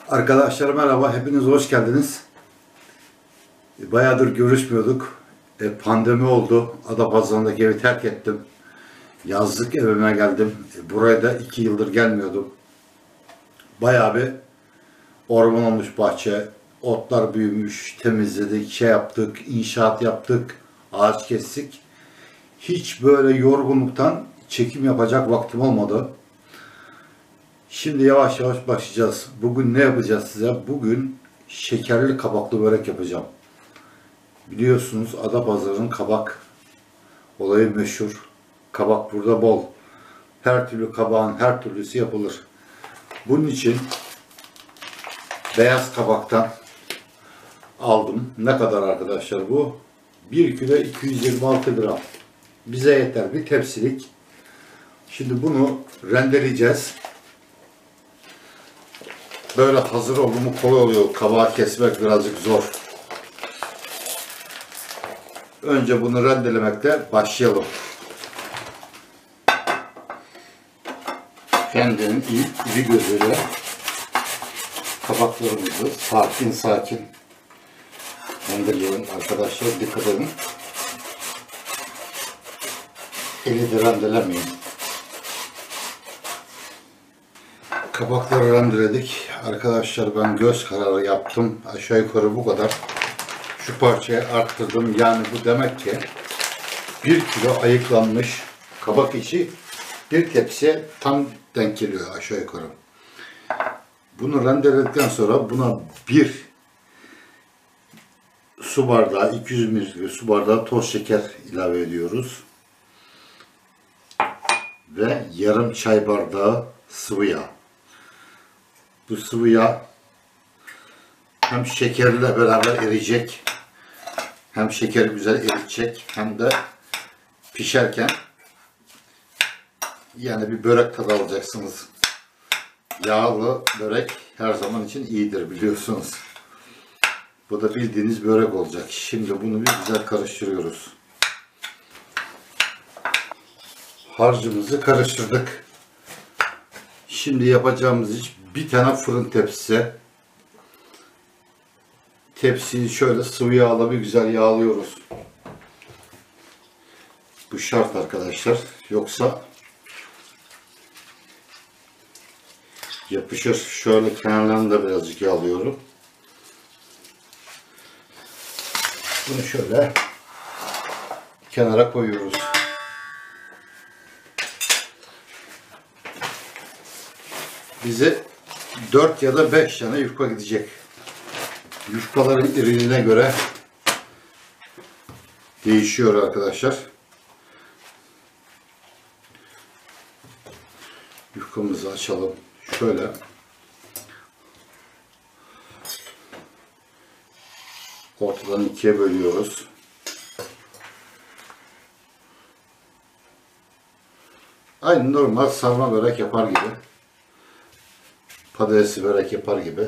Arkadaşlar merhaba, hepiniz hoş geldiniz. Bayağıdır görüşmüyorduk. Pandemi oldu. Adapazarı'ndaki evi terk ettim. Yazlık evime geldim. Buraya da 2 yıldır gelmiyordum. Bayağı bir orman olmuş bahçe. Otlar büyümüş, temizledik, yaptık, inşaat yaptık, ağaç kestik. Hiç böyle yorgunluktan çekim yapacak vaktim olmadı. Şimdi yavaş yavaş başlayacağız. Bugün ne yapacağız size? Bugün şekerli kabaklı börek yapacağım. Biliyorsunuz Adapazarı'nın kabak olayı meşhur. Kabak burada bol. Her türlü kabağın her türlüsü yapılır. Bunun için beyaz kabaktan aldım. Ne kadar arkadaşlar bu? 1 kilo 226 gram. Bize yeter bir tepsilik. Şimdi bunu rendeleyeceğiz. Böyle hazır oldu mu kolay oluyor. Kabağı kesmek birazcık zor. Önce bunu rendelemekle başlayalım. Kendinin iri gözüyle kabaklarımızı sakin sakin rendeleyelim arkadaşlar. Dikkat edin. Eli de rendelemeyin. Kabakları rendeledik. Arkadaşlar ben göz kararı yaptım. Aşağı yukarı bu kadar. Şu parçayı arttırdım. Yani bu demek ki 1 kilo ayıklanmış kabak içi bir tepsiye tam denk geliyor aşağı yukarı. Bunu rendeledikten sonra buna bir su bardağı, 200 ml su bardağı toz şeker ilave ediyoruz. Ve yarım çay bardağı sıvı yağ. Bu sıvı yağ hem şekerle beraber eriyecek, hem şekeri güzel eritecek, hem de pişerken yani bir börek tadı alacaksınız. Yağlı börek her zaman için iyidir biliyorsunuz. Bu da bildiğiniz börek olacak. Şimdi bunu bir güzel karıştırıyoruz. Harcımızı karıştırdık. Şimdi yapacağımız iş bir tane fırın tepsisi. Tepsiyi şöyle sıvı yağla bir güzel yağlıyoruz. Bu şart arkadaşlar. Yoksa yapışır. Şöyle kenarlarını da birazcık yağlıyorum. Bunu şöyle kenara koyuyoruz. Bize 4 ya da 5 tane yufka gidecek. Yufkaların iriliğine göre değişiyor arkadaşlar. Yufkamızı açalım. Şöyle ortadan ikiye bölüyoruz. Aynı normal sarma börek yapar gibi. Patatesli börek yapar gibi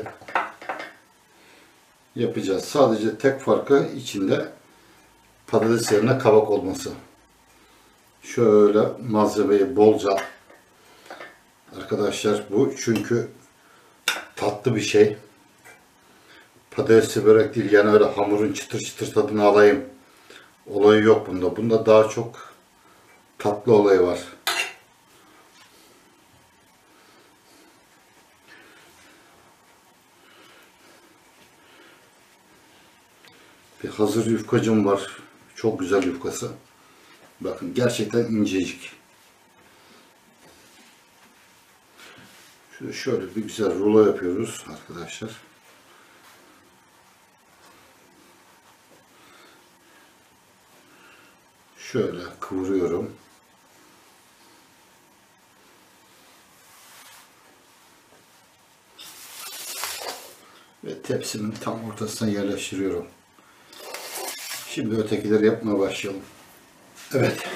yapacağız. Sadece tek farkı içinde patates yerine kabak olması. Şöyle malzemeyi bolca arkadaşlar bu çünkü tatlı bir şey. Patatesli börek değil yani öyle hamurun çıtır çıtır tadını alayım olayı yok bunda. Bunda daha çok tatlı olayı var. Bir hazır yufkacım var. Çok güzel yufkası. Bakın gerçekten incecik. Şöyle bir güzel rulo yapıyoruz arkadaşlar. Şöyle kıvırıyorum. Ve tepsimin tam ortasına yerleştiriyorum. Şimdi ötekileri yapmaya başlayalım. Evet.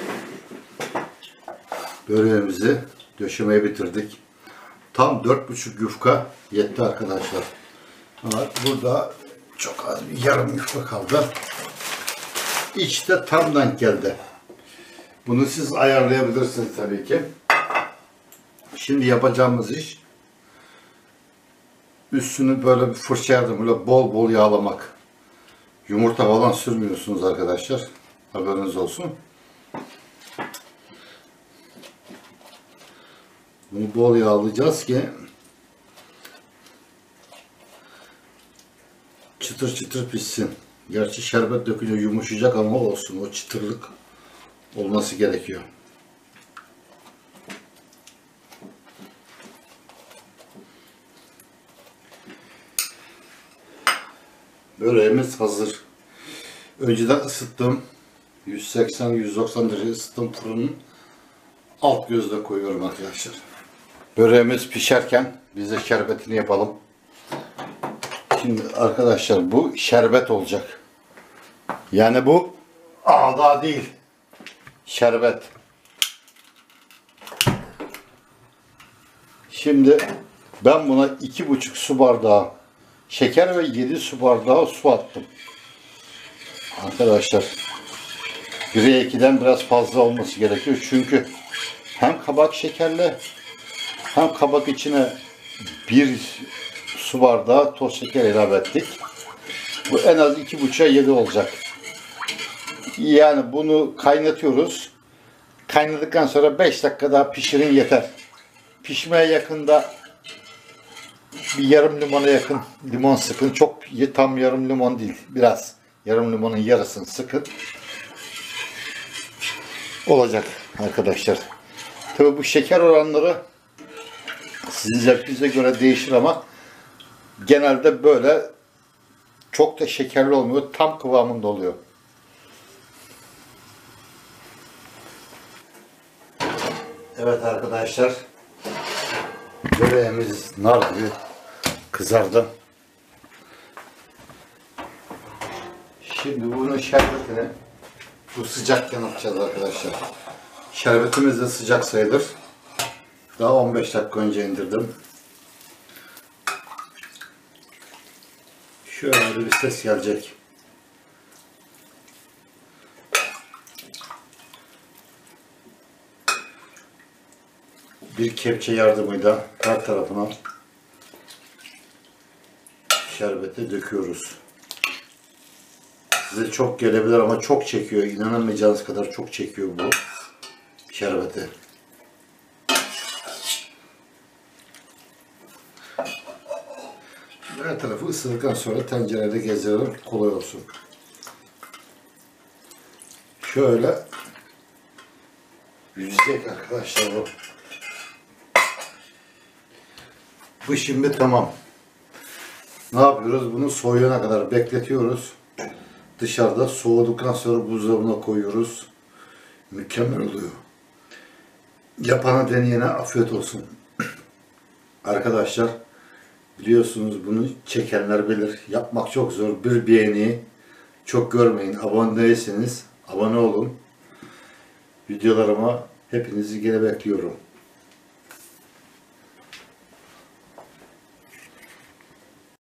Böreğimizi döşemeyi bitirdik. Tam 4,5 yufka yetti arkadaşlar. Ama burada çok az bir yarım yufka kaldı. İçte tam denk geldi. Bunu siz ayarlayabilirsiniz tabii ki. Şimdi yapacağımız iş Üstünü böyle bir fırça yardımıyla bol bol yağlamak. Yumurta falan sürmüyorsunuz arkadaşlar. Haberiniz olsun. Bunu bol yağlayacağız ki çıtır çıtır pişsin. Gerçi şerbet dökünce yumuşayacak ama olsun. O çıtırlık olması gerekiyor. Böreğimiz hazır. Önceden ısıttım. 180-190 derece ısıttım fırının. Alt gözde koyuyorum arkadaşlar. Böreğimiz pişerken biz de şerbetini yapalım. Şimdi arkadaşlar bu şerbet olacak. Yani bu ağda değil. Şerbet. Şimdi ben buna 2,5 su bardağı şeker ve 7 su bardağı su attım. Arkadaşlar 1'e 2'den biraz fazla olması gerekiyor. Çünkü hem kabak şekerli hem kabak içine 1 su bardağı toz şeker ilave ettik. Bu en az 2,5'a 7 olacak. Yani bunu kaynatıyoruz. Kaynadıktan sonra 5 dakika daha pişirin yeter. Pişmeye yakında bir yarım limona yakın limon sıkın. Çok tam yarım limon değil. Biraz yarım limonun yarısını sıkın. Olacak arkadaşlar. Tabii bu şeker oranları sizin zevkinize göre değişir ama genelde böyle çok da şekerli olmuyor. Tam kıvamında oluyor. Evet arkadaşlar. Böreğimiz nar gibi kızardı. Şimdi bunun şerbetini bu sıcakken atacağız arkadaşlar. Şerbetimiz de sıcak sayılır. Daha 15 dakika önce indirdim. Şöyle bir ses gelecek. Bir kepçe yardımıyla her tarafına şerbeti döküyoruz. Size çok gelebilir ama çok çekiyor. İnanamayacağınız kadar çok çekiyor bu şerbeti. Her tarafı ısırdıktan sonra tencerede gezdirelim, kolay olsun. Şöyle yüzecek arkadaşlar bu. Bu şimdi tamam. Ne yapıyoruz? Bunu soğuyana kadar bekletiyoruz. Dışarıda soğuduktan sonra buzdolabına koyuyoruz. Mükemmel oluyor. Yapana deneyene afiyet olsun. Arkadaşlar biliyorsunuz bunu çekenler bilir. Yapmak çok zor. Bir beğeni çok görmeyin. Abone değilseniz abone olun. Videolarıma hepinizi gene bekliyorum.